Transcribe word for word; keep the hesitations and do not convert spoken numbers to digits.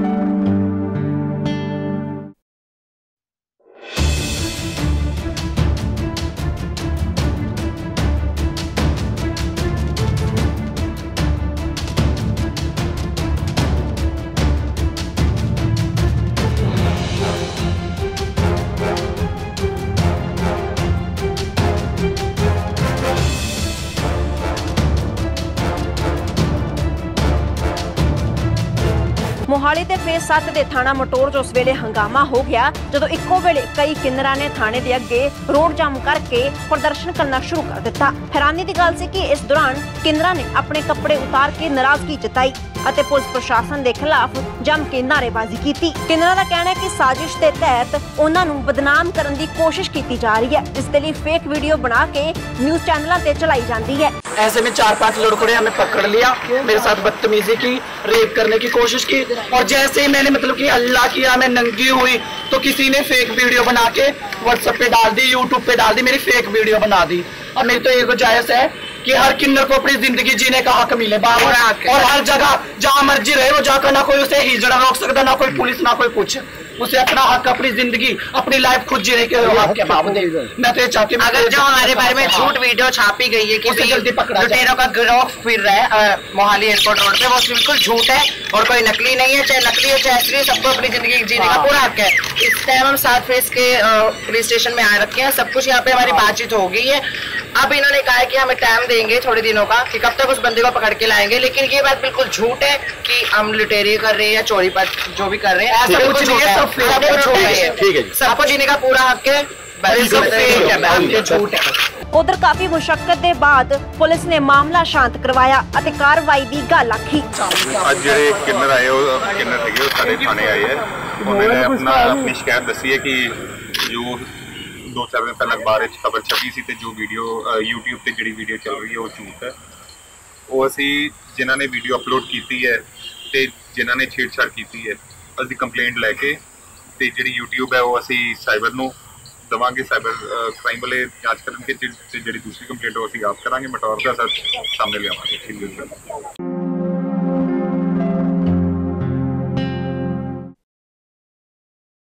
मोहाली के फेस सत्त के थाना मटोर च उस वेले हंगामा हो गया जदों इक्को वेले कई किन्नरां ने थाने के अगे रोड जाम करके प्रदर्शन करना शुरू कर दिता। हैरानी की गल सी कि इस दौरान किन्नरां ने अपने कपड़े उतार के नाराजगी जताई ਅਤੇ पुलिस प्रशासन के खिलाफ जम के नारेबाजी की। किन्नरां दा कहना है कि साजिश के तहत उन्हां नूं बदनाम करने की कोशिश की जा रही है, जिसके लिए फेक वीडियो बना के न्यूज चैनलों ते चलाई जाती है। ऐसे में चार पांच लड़कों ने हमें पकड़ लिया, मेरे साथ बदतमीजी की, रेप करने की कोशिश की और जैसे ही मैंने मतलब कि अल्लाह किया मैं नंगी हुई तो किसी ने फेक वीडियो बना के व्हाट्सएप पे डाल दी, यूट्यूब पे डाल दी, मेरी फेक वीडियो बना दी। अब मेरी तो ये गुजारिश है कि हर किन्नर को अपनी जिंदगी जीने का हक मिले बाबर, और हर जगह जहाँ मर्जी रहे वो जाकर ना कोई उसे हिजड़ा रोक सकता, ना कोई पुलिस ना कोई कुछ, उसे अपना हक, अपनी जिंदगी, अपनी लाइफ खुद जीने के हक के बावजूद मैं तो चाहती हूँ अगर जो हमारे बारे में झूठ वीडियो छापी गई है कि जल्दी पकड़ा लुटेरों का गिरोह फिर रहा है मोहाली एयरपोर्ट रोड पे, वो बिल्कुल झूठ है और कोई नकली नहीं है, चाहे नकली है चाहे असली, सबको अपनी जिंदगी जीने का पूरा हक है। इस टाइम हम सात फेज के पुलिस स्टेशन में आ रखे हैं, सब कुछ यहाँ पे हमारी बातचीत हो गई है। अब इन्होंने कहा है कि हमें टाइम देंगे थोड़े दिनों का कि कब तक उस बंदे को पकड़ के लाएंगे, लेकिन ये बात बिल्कुल झूठ है कि हम लुटेरी कर रहे हैं या चोरी पर जो भी कर रहे हैं, ऐसा कुछ नहीं है, सब सबको जीने का पूरा हक है, झूठ है। उधर काफी मुशक्कत के बाद पुलिस ने मामला शांत करवाया और कार्रवाई की गल आखी। आज ਜਿਹੜੇ ਕਿੰਨਰ ਆਏ ਉਹ ਕਿੰਨਰ ਹੈਗੇ ਉਹ ਸਾਡੇ ਥਾਣੇ ਆਏ ਹੈ, उन्होंने अपना अपनी शिकायत दसी है कि जो दो चार दिन पहले अखबार खबर छपी सी ते जो वीडियो यूट्यूब ते जिहड़ी वीडियो चल रही है वो झूठ है। वो असी जिन्हां ने वीडियो अपलोड की है ते जिन्हां ने छेड़छाड़ की है असी कंप्लेंट लैके ते जिहड़ी यूट्यूब है वो असी साइबर नूं देवांगे, साइबर क्राइम वाले जांच करनगे, जिहड़ी दूसरी कंप्लेंट वो असी आप करांगे, मटौर दा सामने लियावांगे।